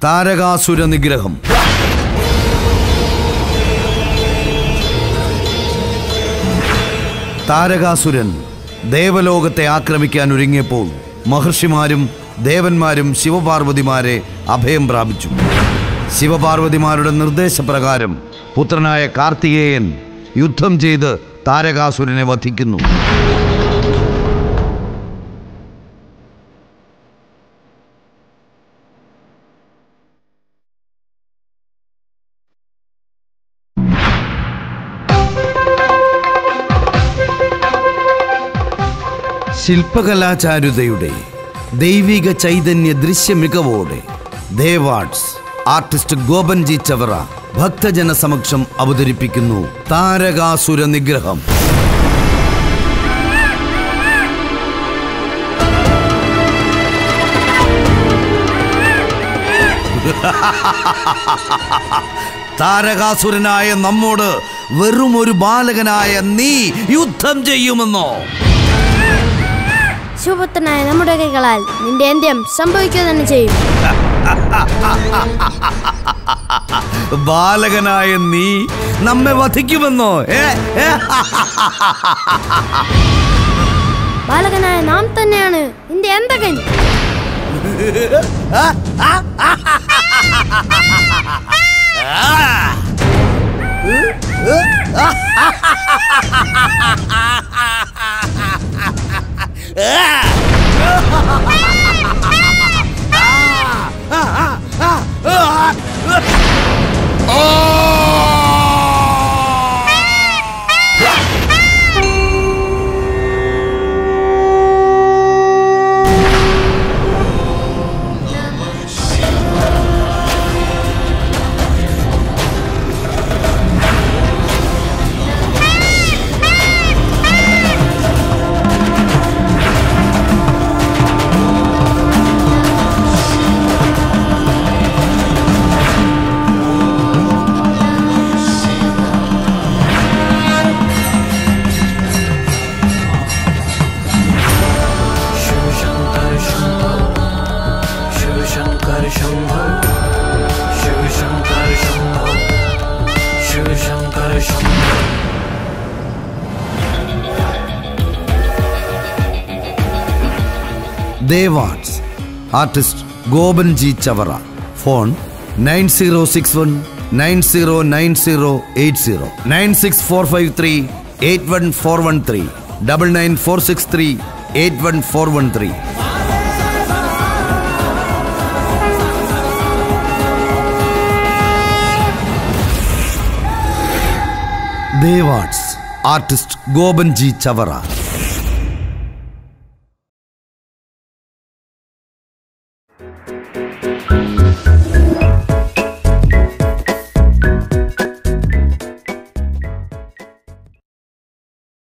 താരകാസുര നിഗ്രഹം. താരകാസുരൻ ദേവലോകത്തെ ആക്രമിക്കാൻ ഒരുങ്ങിയപ്പോൾ മഹർഷിമാരും ദേവന്മാരും ശിവപാർവതിമാരെ അഭയം പ്രാപിച്ചു. ശിവപാർവതിമാരുടെ നിർദ്ദേശപ്രകാരം പുത്രനായ കാർത്തികേയൻ യുദ്ധം ചെയ്ത് താരകാസുരനെ വധിക്കുന്നു. ശില്പകലാചാരുതയുടെ ദൈവിക ചൈതന്യ ദൃശ്യ മികവോടെ ദേവാർട്സ് ആർട്ടിസ്റ്റ് ഗോപൻ ജി ചവറ ഭക്തജന സമക്ഷം അവതരിപ്പിക്കുന്നു താരകാസുര നിഗ്രഹം. താരകാസുരനായ നമ്മോട് വെറും ഒരു ബാലകനായ നീ യുദ്ധം ചെയ്യുമെന്നോ? ശിവപുത്രനായ നമ്മുടെ കൈകളാൽ നിന്റെ അന്ത്യം സംഭവിക്കുക തന്നെ ചെയ്യും. ബാലകനായ നീ നമ്മെ വധിക്കുമെന്നോ? ബാലകനായ നാം തന്നെയാണ് നിന്റെ അന്തകൻ. Devarts artist Gopan ji Chavara. Phone 9061909080 96453814113 99463814113. Devarts artist Gopan ji Chavara.